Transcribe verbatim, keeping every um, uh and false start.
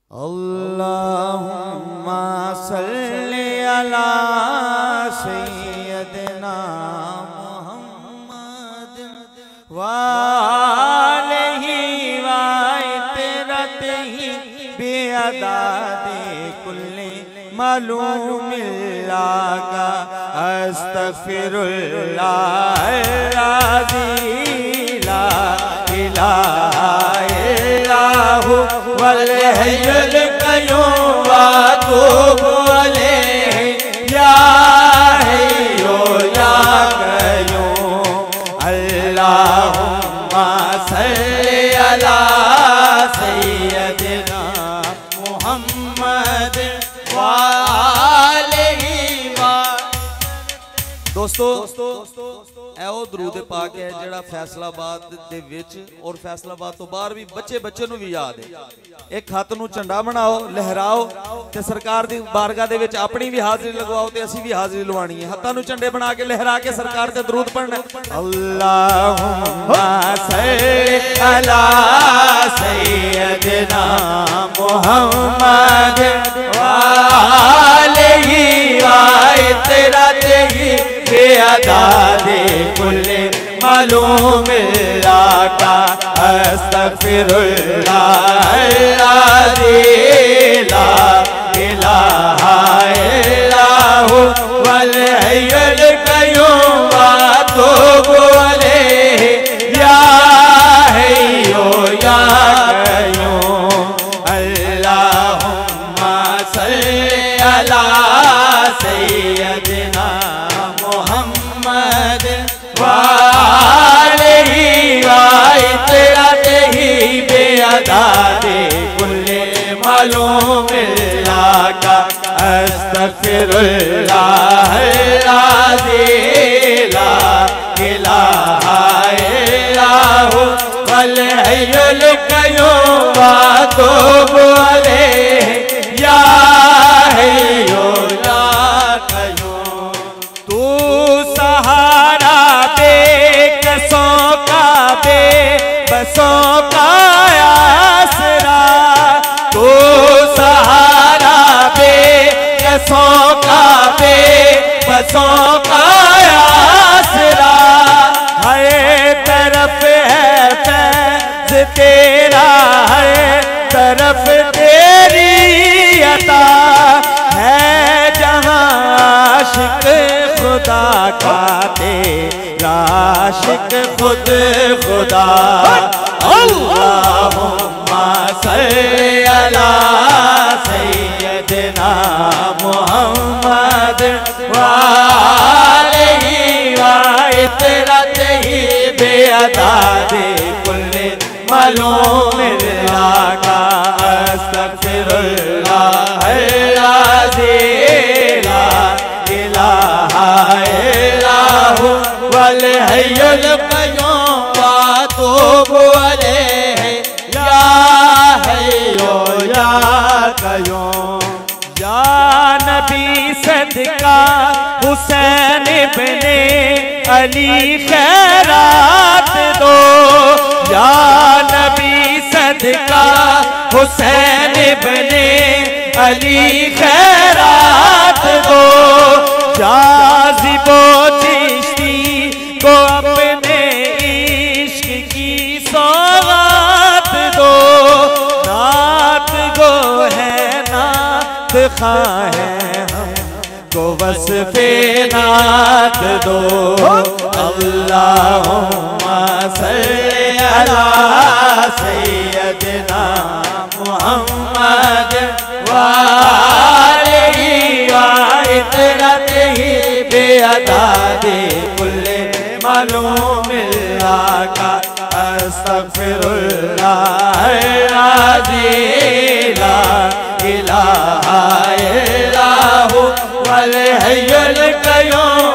अल्लाहुम्मा सल्ली अला सय्यदना मुहम्मद वालैहि वाइतरतिही बिअदादि कुल्ली मालूमिल्लाह अस्तगफिरुल्लाह ला इलाहा इल्लल्लाहु वल हय्युल क़य्यूम व अतूबु अलैहि या हय्यु या क़य्यूम अल्लाहुम्मा सल्लि अला सय्यदिना मुहम्मद व आलिहि व दोस्तों ऐ दरूद पाक है जिहड़ा फैसलाबाद दे विच और फैसलाबाद तो बाहर भी बच्चे बच्चे नूं भी याद है। एक खत नूं झंडा बनाओ लहराओ ते सरकार दी बारगाह दे विच अपनी भी हाज़री लगवाओ ते असीं भी हाज़री लवानी है। हत्थां नूं झंडे बना के लहरा के सरकार ते दरूद पढ़ना। अल्लाहुम्मा सल्लि अला सय्यदिना मुहम्मद व आलिहि व इतरतिही बिअदादि कुल्ली मालूमिल्लाह अस्तगफिरुल्लाह ला इलाहा इल्लल्लाहु वल हय्युल क़य्यूम व अतूबु अलैहि या हय्यु या क़य्यूम अल्लाहुम्मा सल्लि अला सय्यदिना मुहम्मद व आलिहि व इतरतिही बिअदादि कुल्ली मालूमिल्लाह अस्तगफिरुल्लाह ला इलाहा इल्लल्लाहु वल हय्युल क़य्यूम व अतूबु अलैहि या हय्यु या क़य्यूम। तू सहारा दे कसों का दे बसों का आसरा, तू सहारा दे कसों का दे बसों का आसरा। हर तरफ है फैज़ तेरा, हर तरफ तेरी अता है जहाँ आशिक खुदा का तेरा आशिक खुद खुदा। अल्लाहुम्मा सल्लि अला सय्यदिना मुहम्मद व आलिहि व इतरतिही बिअदादि कुल्ली मालूमिल्लाह अस्तगफिरुल्लाह ला इलाहा इल्लल्लाहु वल हय्युल क़य्यूम व अतूबु अलैहि या हय्यु या क़य्यूम। या नबी सदका हुसैन इब्ने अली खैरात दो, या नबी सदका हुसैन इब्ने अली खैरात दो। जाज़िबो चिश्ती को अपने इश्क की सौगात दो, नात गो है नात ख़्वाह है हम को वस्फ़े नात दो। अल्लाहुम्मा सल्लि अला सय्यदिना मुहम्मद व आलिहि व इतरतिही बिअदादि कुल्ली मालूमिल्लाह अस्तगफिरुल्लाह ला इलाहा इल्लल्लाहु वल हय्युल क़य्यूम